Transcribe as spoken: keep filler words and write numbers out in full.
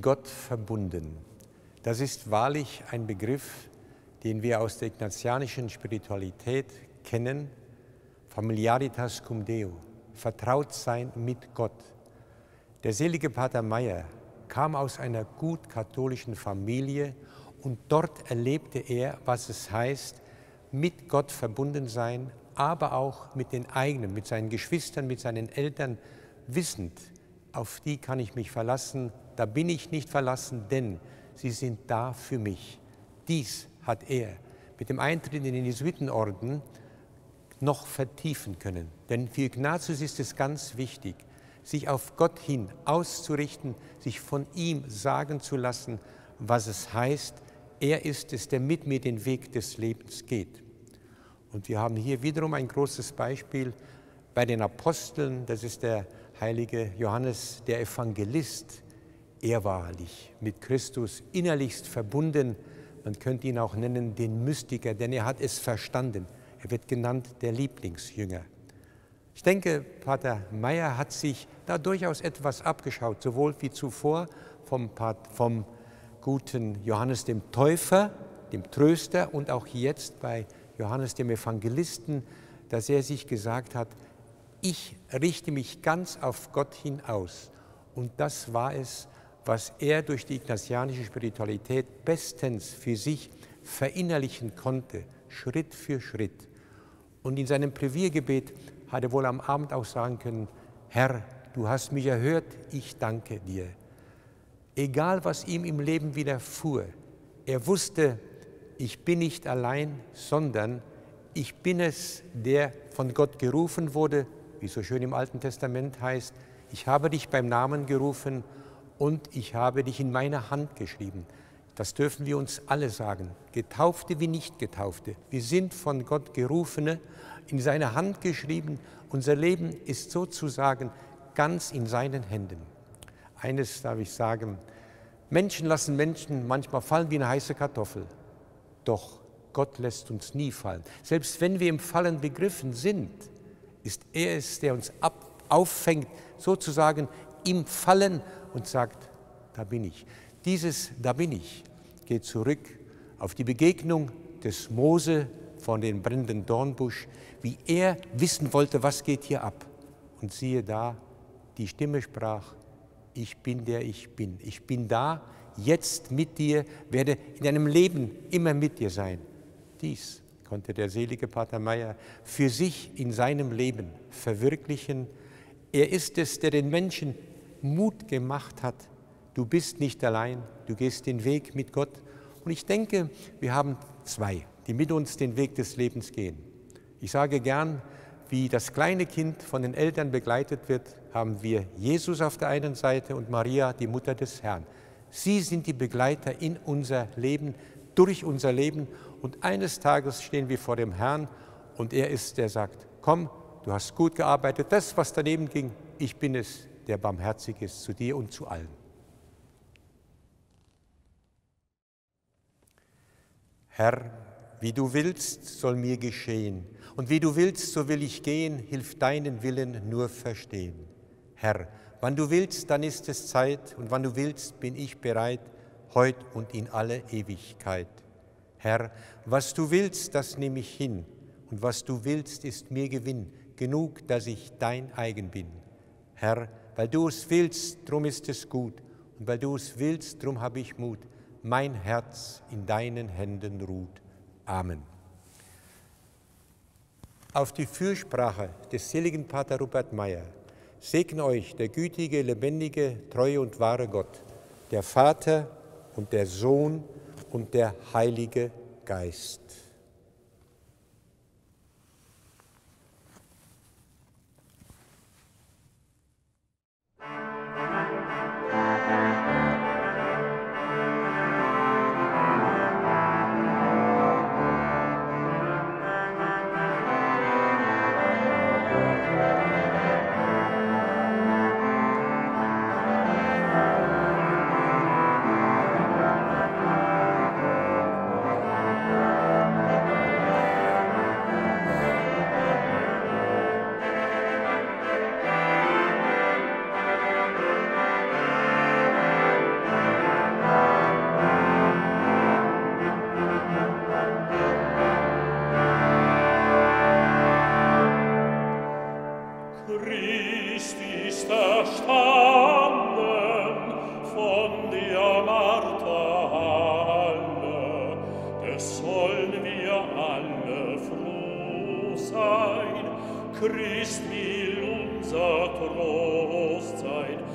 Gott verbunden. Das ist wahrlich ein Begriff, den wir aus der ignatianischen Spiritualität kennen. Familiaritas cum Deo, vertraut sein mit Gott. Der selige Pater Meyer kam aus einer gut katholischen Familie und dort erlebte er, was es heißt, mit Gott verbunden sein, aber auch mit den eigenen, mit seinen Geschwistern, mit seinen Eltern, wissend, auf die kann ich mich verlassen, da bin ich nicht verlassen, denn sie sind da für mich. Dies hat er mit dem Eintritt in den Jesuitenorden noch vertiefen können. Denn für Ignatius ist es ganz wichtig, sich auf Gott hin auszurichten, sich von ihm sagen zu lassen, was es heißt, er ist es, der mit mir den Weg des Lebens geht. Und wir haben hier wiederum ein großes Beispiel bei den Aposteln, das ist der heilige Johannes, der Evangelist. Er wahrlich mit Christus innerlichst verbunden, man könnte ihn auch nennen den Mystiker, denn er hat es verstanden. Er wird genannt der Lieblingsjünger. Ich denke, Pater Meyer hat sich da durchaus etwas abgeschaut, sowohl wie zuvor vom, vom guten Johannes dem Täufer, dem Tröster, und auch jetzt bei Johannes dem Evangelisten, dass er sich gesagt hat, ich richte mich ganz auf Gott hin aus. Und das war es, was er durch die ignatianische Spiritualität bestens für sich verinnerlichen konnte, Schritt für Schritt. Und in seinem Pläviergebet hat er wohl am Abend auch sagen können, Herr, du hast mich erhört, ich danke dir. Egal, was ihm im Leben widerfuhr, er wusste, ich bin nicht allein, sondern ich bin es, der von Gott gerufen wurde, wie so schön im Alten Testament heißt, ich habe dich beim Namen gerufen und ich habe dich in meine Hand geschrieben. Das dürfen wir uns alle sagen, Getaufte wie Nicht-Getaufte. Wir sind von Gott Gerufene, in seine Hand geschrieben. Unser Leben ist sozusagen ganz in seinen Händen. Eines darf ich sagen, Menschen lassen Menschen manchmal fallen wie eine heiße Kartoffel. Doch Gott lässt uns nie fallen. Selbst wenn wir im Fallen begriffen sind, ist er es, der uns ab, auffängt, sozusagen im Fallen und sagt, da bin ich. Dieses Da bin ich geht zurück auf die Begegnung des Mose von dem brennenden Dornbusch, wie er wissen wollte, was geht hier ab. Und siehe da, die Stimme sprach, ich bin der ich bin. Ich bin da, jetzt mit dir, werde in deinem Leben immer mit dir sein. Dies konnte der selige Pater Meyer für sich in seinem Leben verwirklichen. Er ist es, der den Menschen Mut gemacht hat. Du bist nicht allein, du gehst den Weg mit Gott. Und ich denke, wir haben zwei, die mit uns den Weg des Lebens gehen. Ich sage gern, wie das kleine Kind von den Eltern begleitet wird, haben wir Jesus auf der einen Seite und Maria, die Mutter des Herrn. Sie sind die Begleiter in unser Leben, durch unser Leben. Und eines Tages stehen wir vor dem Herrn und er ist, der sagt, komm, du hast gut gearbeitet, das, was daneben ging, ich bin es, der barmherzig ist zu dir und zu allen. Herr, wie du willst, soll mir geschehen, und wie du willst, so will ich gehen, hilf deinen Willen nur verstehen. Herr, wann du willst, dann ist es Zeit, und wann du willst, bin ich bereit, heut und in alle Ewigkeit. Herr, was du willst, das nehme ich hin, und was du willst, ist mir Gewinn, genug, dass ich dein eigen bin. Herr, weil du es willst, drum ist es gut, und weil du es willst, drum habe ich Mut, mein Herz in deinen Händen ruht. Amen. Auf die Fürsprache des seligen Pater Rupert Meyer segne euch der gütige, lebendige, treue und wahre Gott, der Vater und der Sohn und der Heilige Geist. sollen wir alle froh sein. Christ will unser Trost sein.